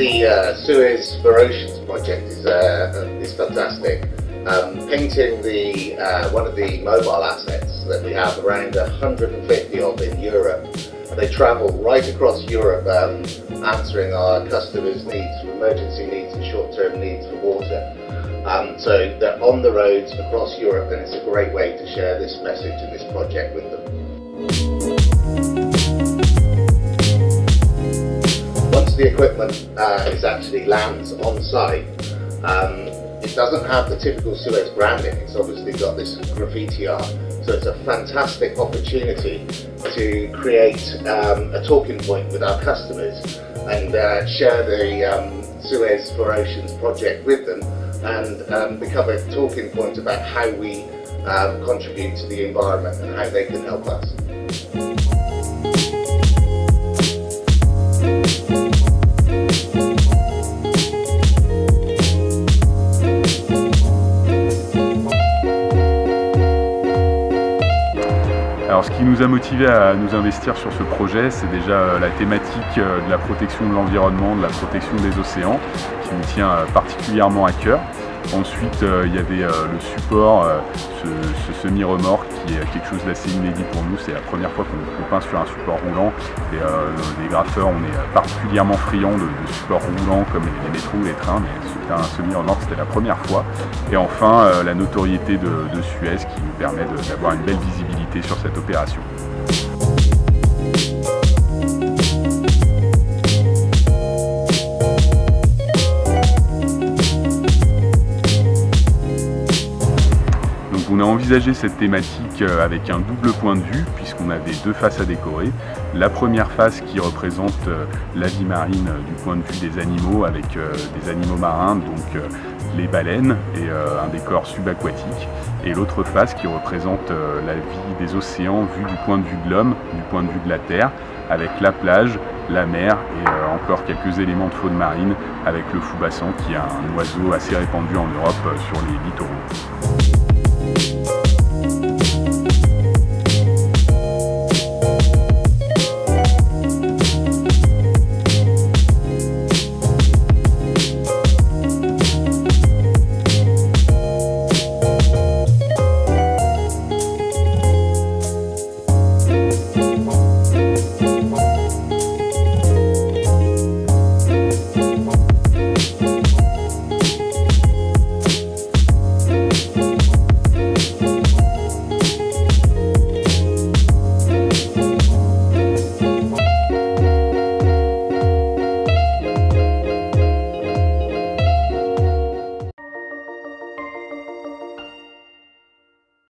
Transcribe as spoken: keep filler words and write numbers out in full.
the uh, Suez for Oceans project is, uh, is fantastic. Um, painting the, uh, one of the mobile assets that we have around one hundred fifty of in Europe. They travel right across Europe um, answering our customers' needs, emergency needs and short-term needs for water. Um, so they're on the roads across Europe, and it's a great way to share this message and this project with them. Once the equipment uh, is actually lands on site, um, it doesn't have the typical Suez branding. It's obviously got this graffiti art, so it's a fantastic opportunity to create um, a talking point with our customers and uh, share the um, Suez for Oceans project with them, and um, become a talking point about how we um, contribute to the environment and how they can help us. Alors, ce qui nous a motivé à nous investir sur ce projet, c'est déjà la thématique de la protection de l'environnement, de la protection des océans, qui nous tient particulièrement à cœur. Ensuite, euh, il y avait euh, le support, euh, ce, ce semi-remorque qui est quelque chose d'assez inédit pour nous. C'est la première fois qu'on peint sur un support roulant. Et euh, les graffeurs, on est particulièrement friands de, de supports roulants comme les, les métros ou les trains, mais c'était un semi-remorque, c'était la première fois. Et enfin, euh, la notoriété de, de Suez qui nous permet d'avoir une belle visibilité sur cette opération. On a envisagé cette thématique avec un double point de vue, puisqu'on avait deux faces à décorer. La première face qui représente la vie marine du point de vue des animaux, avec des animaux marins, donc les baleines, et un décor subaquatique. Et l'autre face qui représente la vie des océans vue du point de vue de l'homme, du point de vue de la terre, avec la plage, la mer et encore quelques éléments de faune marine, avec le foubassan qui est un oiseau assez répandu en Europe sur les littoraux.